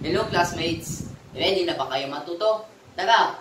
Hello classmates! Ready na ba kayo matuto? Tara!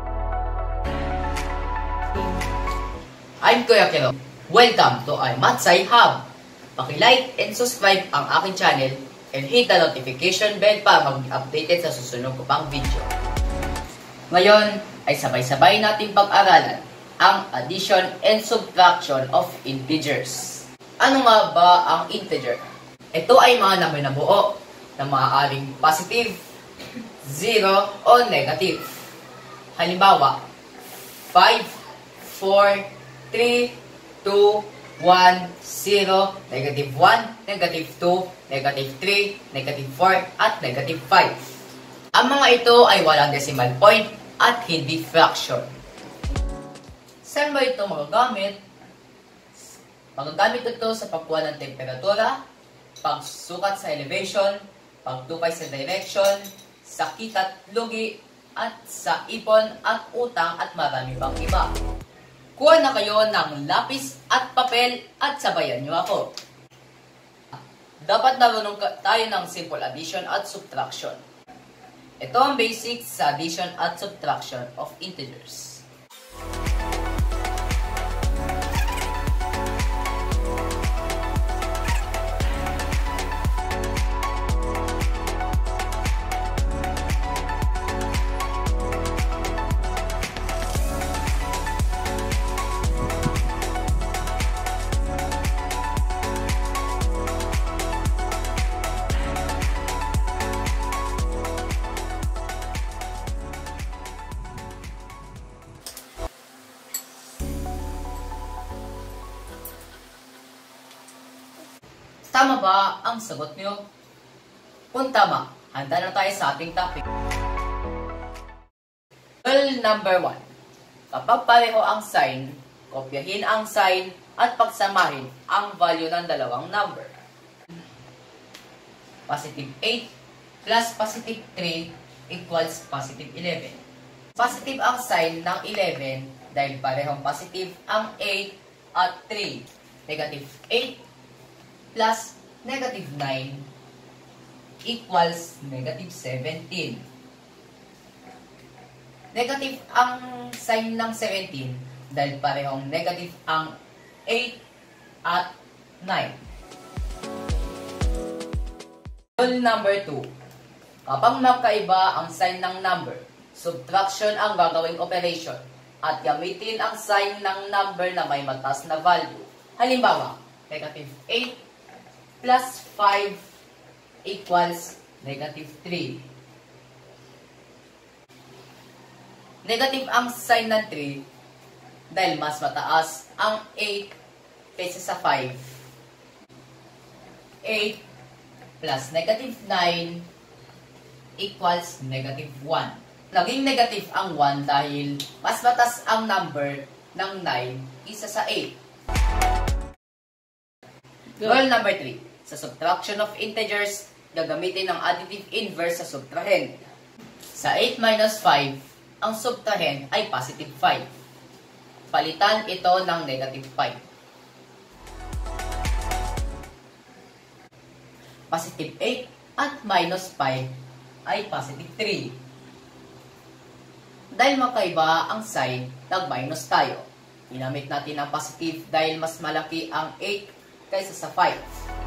I'm Kuya Kero. Welcome to our MathSci Hub. Paki-like and subscribe ang aking channel and hit the notification bell para mag-updated sa susunod ko pang video. Ngayon ay sabay-sabay natin pag-aralan ang addition and subtraction of integers. Ano nga ba ang integer? Ito ay mga number na buo na maaaring positive, 0, o negative. Halimbawa, 5, 4, 3, 2, 1, 0, negative 1, negative 2, negative 3, negative 4, at negative 5. Ang mga ito ay walang decimal point at hindi fraction. Saan ba ito magagamit? Magagamit ito sa pagkuha ng temperatura, pagsukat sa elevation, pagtukay sa direction, sa kita't lugi, at sa ipon at utang at marami pang iba. Kuha na kayo ng lapis at papel at sabayan nyo ako. Dapat marunong tayo ng simple addition at subtraction. Ito ang basics sa addition at subtraction of integers. Tama ba ang sagot niyo? Kung tama, handa na tayo sa ating topic. Rule number 1. Kapag pareho ang sign, kopyahin ang sign at pagsamahin ang value ng dalawang number. Positive 8 plus positive 3 equals positive 11. Positive ang sign ng 11 dahil parehong positive ang 8 at 3. Negative 8 plus negative 9 equals negative 17. Negative ang sign ng 17 dahil parehong negative ang 8 at 9. Rule number 2. Kapag magkaiba ang sign ng number, subtraction ang gagawing operation at gamitin ang sign ng number na may mataas na value. Halimbawa, negative 8 plus 5 equals negative 3. Negative ang sign ng 3 dahil mas mataas ang 8 kaysa sa 5. 8 plus negative 9 equals negative 1. Naging negative ang 1 dahil mas mataas ang number ng 9 isa sa 8. Rule number 3. Sa subtraction of integers, gagamitin ang additive inverse sa subtrahend. Sa 8 minus 5, ang subtrahend ay positive 5. Palitan ito ng negative 5. Positive 8 at minus 5 ay positive 3. Dahil magkaiba ang sign, nag-minus tayo. Ginamit natin ang positive dahil mas malaki ang 8 kaysa sa 5.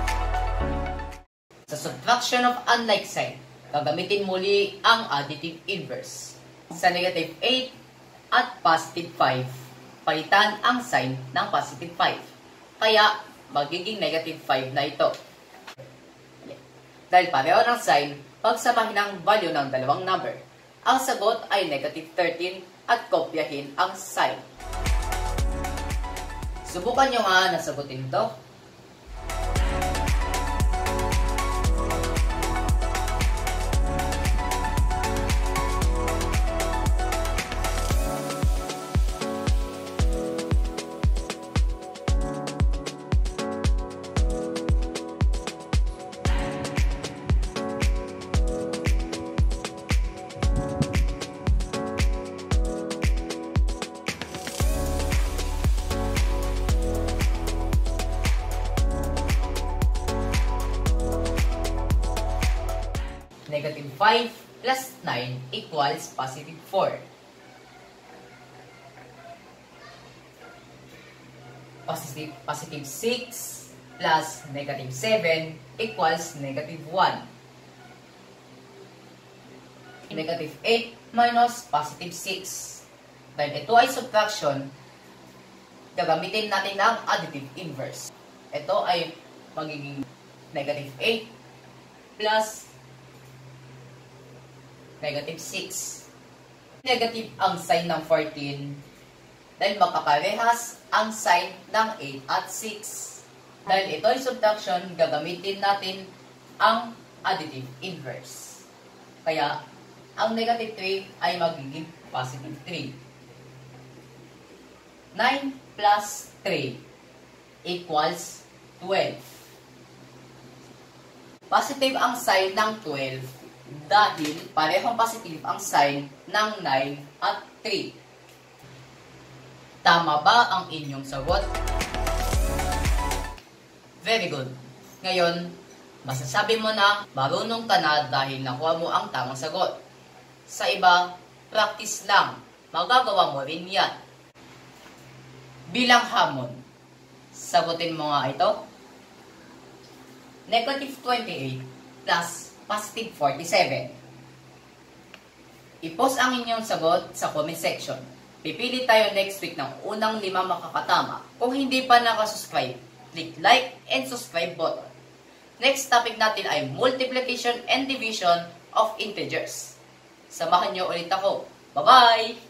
Sa subtraction of unlike sign, gagamitin muli ang additive inverse. Sa negative 8 at positive 5, palitan ang sign ng positive 5. Kaya, magiging negative 5 na ito. Dahil pareho ng sign, pagsamahin ang value ng dalawang number. Ang sagot ay negative 13 at kopyahin ang sign. Subukan nyo nga na sagutin ito. Negative 5 plus 9 equals positive 4. Positive 6 plus negative 7 equals negative 1. Negative 8 minus positive 6. Dahil ito ay subtraction, gagamitin natin ang additive inverse. Ito ay magiging negative 8 plus negative 6. Negative ang sign ng 14 dahil magkaparehas ang sign ng 8 at 6. Dahil ito ay subtraction, gagamitin natin ang additive inverse. Kaya, ang negative 3 ay magiging positive 3. 9 plus 3 equals 12. Positive ang sign ng 12 dahil parehong positive ang sign ng 9 at 3. Tama ba ang inyong sagot? Very good. Ngayon, masasabi mo na marunong ka na dahil nakuha mo ang tamang sagot. Sa iba, practice lang. Magagawa mo rin yan. Bilang hamon, sagutin mo nga ito. Negative 28 plus positive 47. I-post ang inyong sagot sa comment section. Pipili tayo next week ng unang 5 makakatama. Kung hindi pa nakasubscribe, click like and subscribe button. Next topic natin ay multiplication and division of integers. Samahan niyo ulit ako. Bye-bye!